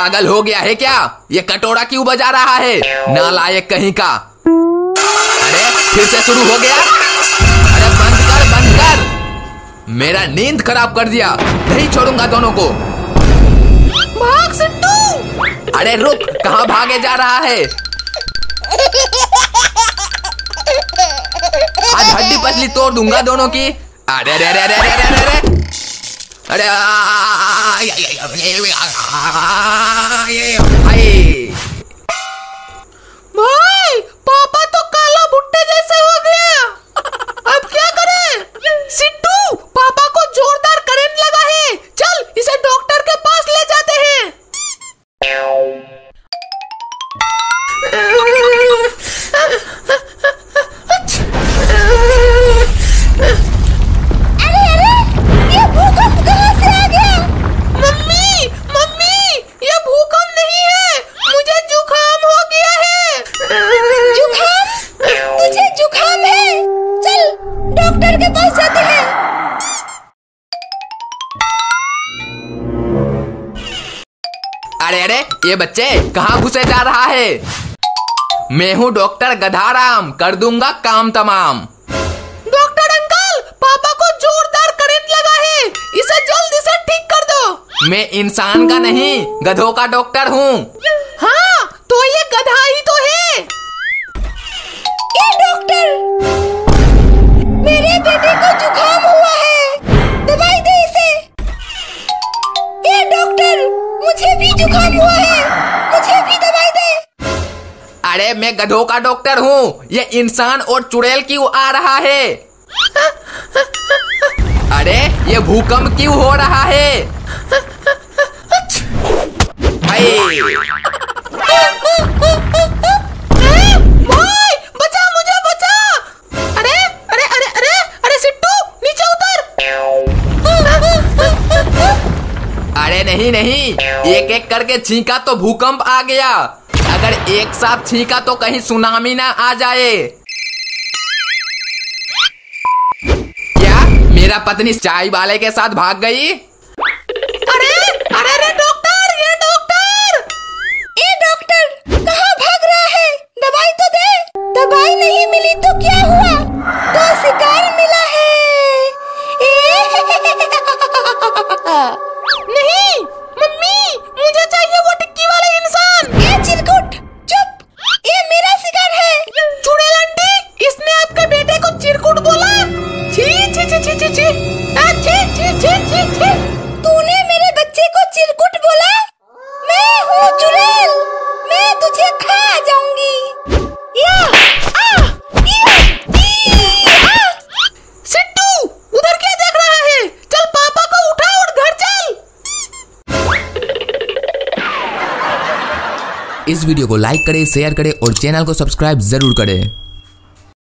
पागल हो गया है क्या? ये कटोरा क्यों बजा रहा है? नालायक कहीं का। अरे फिर से शुरू हो गया। अरे बंद कर बंद कर, मेरा नींद खराब कर दिया। नहीं छोड़ूंगा दोनों को। भाग सिट्टू। अरे रुक, कहाँ भागे जा रहा है? आज हड्डी पसली तोड़ दूंगा दोनों की। अरे अरे अरे अरे अरे अरे अरे भाई पापा तो काला भुट्टे जैसे हो गया। अब क्या करें? सिट्टू, पापा को जोरदार करंट लगा है। चल इसे डॉक्टर के पास ले जाते हैं। अरे अरे, ये भूकंप कहाँ से आ गया? मम्मी मम्मी, ये भूकंप नहीं है, मुझे जुकाम हो गया है। जुकाम? तुझे जुकाम है? चल डॉक्टर के पास जाते हैं। अरे अरे, ये बच्चे कहाँ घुसे जा रहा है? मैं हूँ डॉक्टर गधाराम, कर दूंगा काम तमाम। डॉक्टर अंकल, पापा को जोरदार करंट लगा है, इसे जल्दी से ठीक कर दो। मैं इंसान का नहीं, गधों का डॉक्टर हूँ। हाँ, तो ये गधा ही तो है। ये डॉक्टर, मेरे बेटे को जुकाम हुआ है, दवाई दे इसे। ये डॉक्टर, मुझे भी जुकाम हुआ है, मुझे भी दवाई दे। अरे मैं गधों का डॉक्टर हूँ, ये इंसान और चुड़ैल क्यों आ रहा है? अरे ये भूकंप क्यों हो रहा है? भाई बचा मुझे, बचा। अरे अरे अरे अरे अरे सिट्टू, नीचे उतर। अरे नहीं नहीं, एक एक करके छींका तो भूकंप आ गया। अगर एक साथ छींका तो कहीं सुनामी ना आ जाए। क्या मेरा पत्नी चाय वाले के साथ भाग गई? अरे अरे अरे डॉक्टर, ये डॉक्टर। ये डॉक्टर कहाँ भाग रहा है? दवाई तो दे। दवाई नहीं मिली तो क्या हुआ? तो शिकार मिला है। नहीं मम्मी, मुझे चाहिए वो टिक्की वाला इंसान। ये चिरकुट, चुप, ये मेरा शिकार है। चुड़ैल आंटी, इसने आपके बेटे को चिरकुट बोला। छी छी छी छी छी छी, छी छी छी छी छी। तूने मेरे बच्चे को चिरकुट बोला? मैं हूँ चुड़ैल, मैं तुझे खा जाऊंगी। सिट्टू, उधर क्या देख रहा है? चल पापा को उठा और घर चल। इस वीडियो को लाइक करें, शेयर करें और चैनल को सब्सक्राइब जरूर करें।